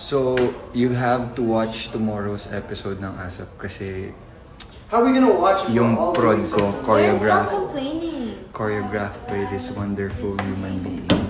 So, you have to watch tomorrow's episode ng ASAP kasi how are we gonna watch it? Yung prod ko, Stop complaining. choreographed by this wonderful human being.